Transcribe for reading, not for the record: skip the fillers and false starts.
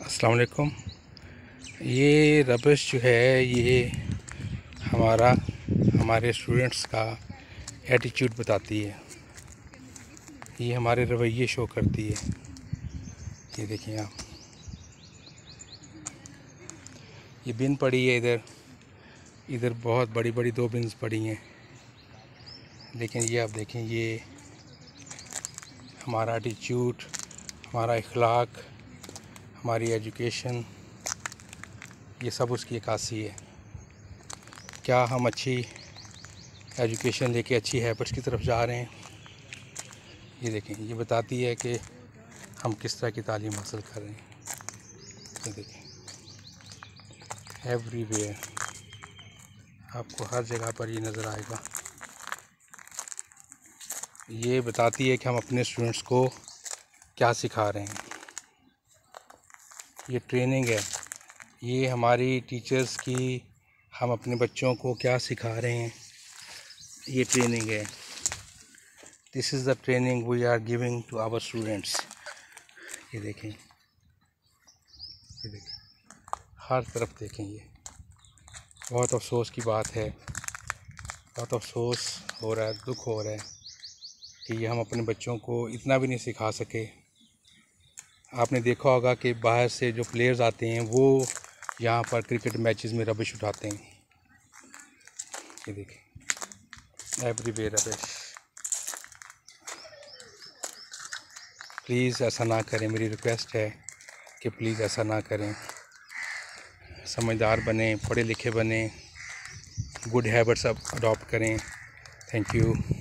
अस्सलाम वालेकुम। ये रबिश जो है ये हमारे स्टूडेंट्स का एटीट्यूड बताती है। ये हमारे रवैये शो करती है। ये देखिए आप, ये बिन पड़ी है इधर बहुत बड़ी बड़ी 2 बिन्स पड़ी हैं, लेकिन ये आप देखें, ये हमारा एटीट्यूड, हमारा इखलाक, हमारी एजुकेशन, ये सब उसकी अक्कासी है। क्या हम अच्छी एजुकेशन लेके अच्छी हैबिट्स की तरफ जा रहे हैं? ये देखें, ये बताती है कि हम किस तरह की तालीम हासिल कर रहे हैं। ये देखें, एवरीवेयर आपको हर जगह पर ये नज़र आएगा। ये बताती है कि हम अपने स्टूडेंट्स को क्या सिखा रहे हैं। ये ट्रेनिंग है, ये हमारी टीचर्स की, हम अपने बच्चों को क्या सिखा रहे हैं, ये ट्रेनिंग है। This is the training we are giving to our students. ये देखें, हर तरफ देखें। ये बहुत अफसोस की बात है, बहुत अफसोस हो रहा है, दुख हो रहा है कि ये हम अपने बच्चों को इतना भी नहीं सिखा सके। आपने देखा होगा कि बाहर से जो प्लेयर्स आते हैं वो यहाँ पर क्रिकेट मैचेस में रबिश उठाते हैं। ये देखें, एवरीवेयर रबिश। प्लीज़ ऐसा ना करें, मेरी रिक्वेस्ट है कि प्लीज़ ऐसा ना करें। समझदार बने, पढ़े लिखे बने, गुड हैबिट्स अडॉप्ट करें। Thank you.